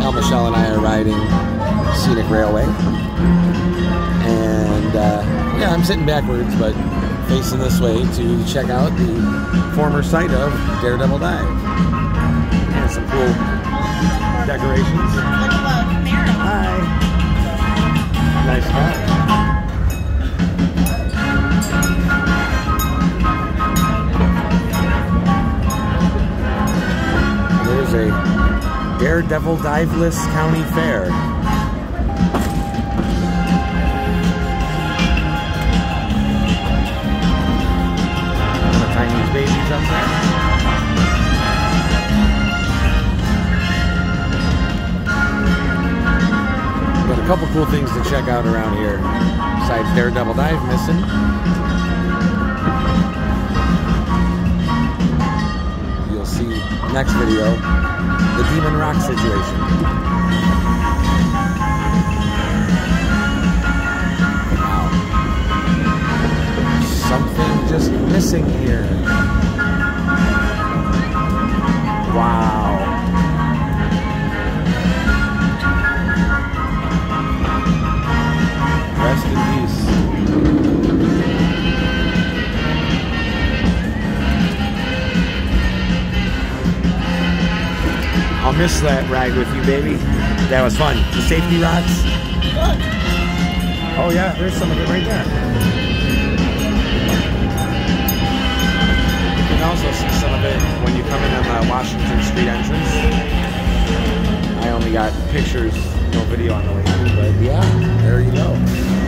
Now Michelle and I are riding Scenic Railway. And yeah, I'm sitting backwards, but facing this way to check out the former site of Daredevil Dive. And some cool decorations. Hi. Nice spot. There's a Daredevil Diveless County Fair. Chinese babies up there. Got a couple cool things to check out around here besides Daredevil Dive missing. You'll see next video the Demon Rock situation. Wow. Something just missing here. Wow. Rest in peace. I'll miss that ride with you, baby. That was fun. The safety rods. Oh yeah, there's some of it right there. You can also see some of it when you come in on the Washington Street entrance. I only got pictures, no video on the way through, but yeah, there you go.